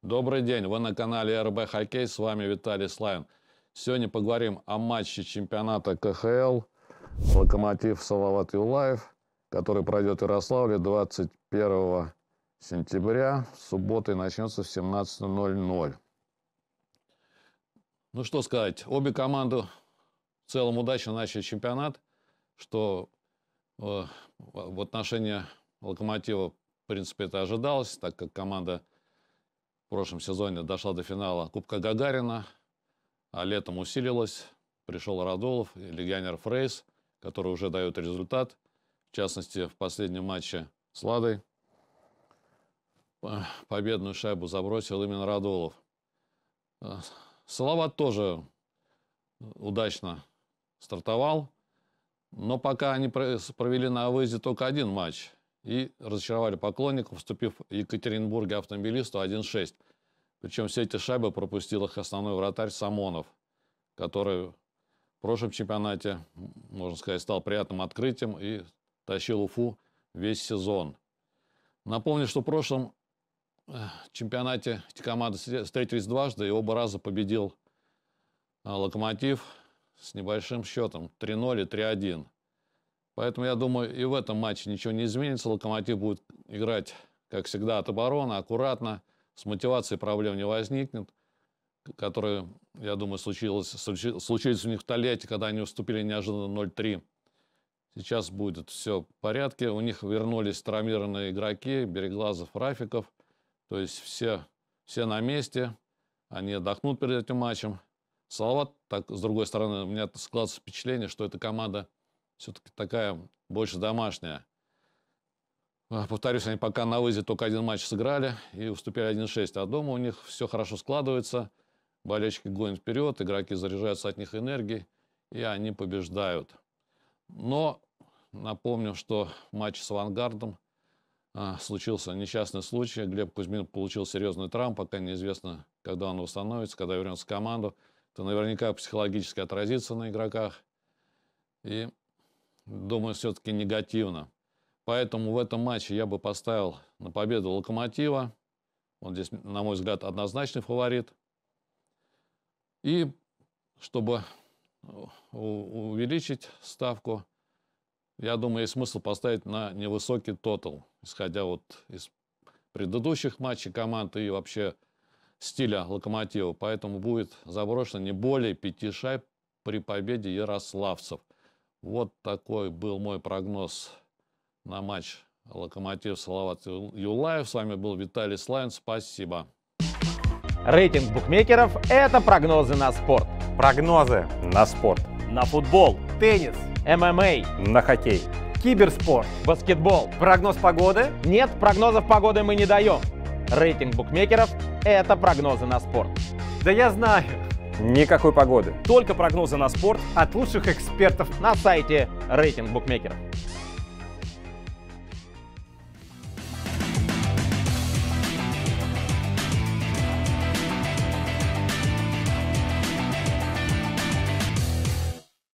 Добрый день, вы на канале РБ Хоккей, с вами Виталий Славин. Сегодня поговорим о матче чемпионата КХЛ «Локомотив Салават Юлаев», который пройдет в Ярославле 21 сентября, суббота, и начнется в 17:00. Ну что сказать, обе команды в целом удачно начали чемпионат, что в отношении «Локомотива», в принципе, это ожидалось, так как команда в прошлом сезоне дошла до финала Кубка Гагарина, а летом усилилась. Пришел Радулов и легионер Фрейс, который уже дает результат. В частности, в последнем матче с Ладой победную шайбу забросил именно Радулов. Салават тоже удачно стартовал, но пока они провели на выезде только один матч и разочаровали поклонников, вступив в Екатеринбурге автомобилисту 1-6. Причем все эти шайбы пропустил их основной вратарь Самонов, который в прошлом чемпионате, можно сказать, стал приятным открытием и тащил Уфу весь сезон. Напомню, что в прошлом чемпионате эти команды встретились дважды, и оба раза победил «Локомотив» с небольшим счетом 3-0 и 3-1. Поэтому, я думаю, и в этом матче ничего не изменится. «Локомотив» будет играть, как всегда, от обороны, аккуратно. С мотивацией проблем не возникнет, которые, я думаю, случились у них в Тольятти, когда они уступили неожиданно 0-3. Сейчас будет все в порядке. У них вернулись травмированные игроки: Береглазов, Рафиков. То есть все на месте. Они отдохнут перед этим матчем. Салават, так, с другой стороны, у меня складывается впечатление, что эта команда все-таки такая больше домашняя. Повторюсь, они пока на выезде только один матч сыграли и уступили 1-6. А дома у них все хорошо складывается. Болельщики гонят вперед, игроки заряжаются от них энергией, и они побеждают. Но напомню, что в матче с «Авангардом» случился несчастный случай. Глеб Кузьмин получил серьезную травму, пока неизвестно, когда он восстановится, когда вернется в команду. Это наверняка психологически отразится на игроках. И, думаю, все-таки негативно. Поэтому в этом матче я бы поставил на победу «Локомотива». Он здесь, на мой взгляд, однозначный фаворит. И чтобы увеличить ставку, я думаю, есть смысл поставить на невысокий тотал, исходя вот из предыдущих матчей команд и вообще стиля «Локомотива». Поэтому будет заброшено не более 5 шайб при победе ярославцев. Вот такой был мой прогноз на матч «Локомотив Салават Юлаев». С вами был Виталий Славин. Спасибо. Рейтинг букмекеров – это прогнозы на спорт. Прогнозы на спорт. На футбол, Теннис, ММА, На хоккей. киберспорт. баскетбол. Прогноз погоды. Нет, прогнозов погоды мы не даем. Рейтинг букмекеров – это прогнозы на спорт. Да я знаю. Никакой погоды. Только прогнозы на спорт от лучших экспертов. На сайте рейтинг букмекеров.